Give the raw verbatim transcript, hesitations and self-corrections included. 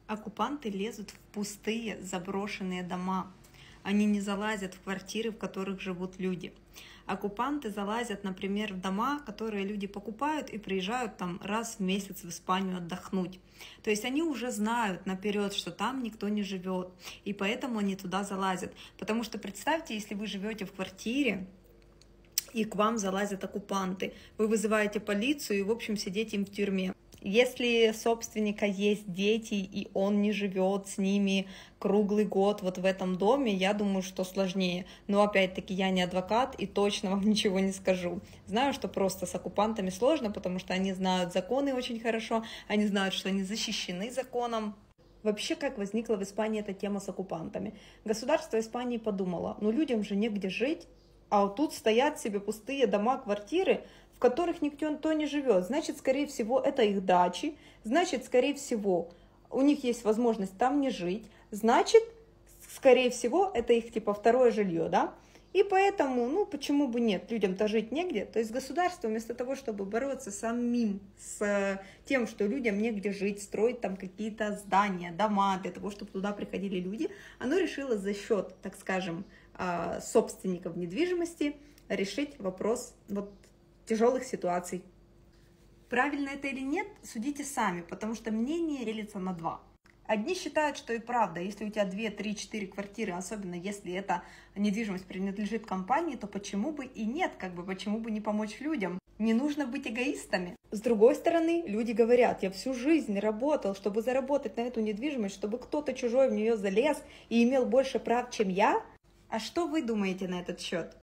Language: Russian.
Оккупанты лезут в пустые, заброшенные дома. Они не залазят в квартиры, в которых живут люди. Оккупанты залазят, например, в дома, которые люди покупают и приезжают там раз в месяц в Испанию отдохнуть. То есть они уже знают наперед, что там никто не живет, и поэтому они туда залазят. Потому что представьте, если вы живете в квартире, и к вам залазят оккупанты, вы вызываете полицию и, в общем, сидите им в тюрьме. Если собственника есть дети, и он не живет с ними круглый год вот в этом доме, я думаю, что сложнее. Но опять-таки я не адвокат и точно вам ничего не скажу. Знаю, что просто с оккупантами сложно, потому что они знают законы очень хорошо, они знают, что они защищены законом. Вообще, как возникла в Испании эта тема с оккупантами? Государство Испании подумало, ну людям же негде жить, а вот тут стоят себе пустые дома, квартиры, в которых никто не живет. Значит, скорее всего, это их дачи. Значит, скорее всего, у них есть возможность там не жить. Значит, скорее всего, это их типа второе жилье, да? И поэтому, ну, почему бы нет, людям-то жить негде. То есть государство вместо того, чтобы бороться самим с тем, что людям негде жить, строить там какие-то здания, дома, для того, чтобы туда приходили люди, оно решило за счет, так скажем, собственников недвижимости решить вопрос вот тяжелых ситуаций. Правильно это или нет, судите сами, потому что мнение делится на два. Одни считают, что и правда, если у тебя две, три, четыре квартиры, особенно если эта недвижимость принадлежит компании, то почему бы и нет, как бы почему бы не помочь людям? Не нужно быть эгоистами. С другой стороны, люди говорят, я всю жизнь работал, чтобы заработать на эту недвижимость, чтобы кто-то чужой в нее залез и имел больше прав, чем я. А что вы думаете на этот счет?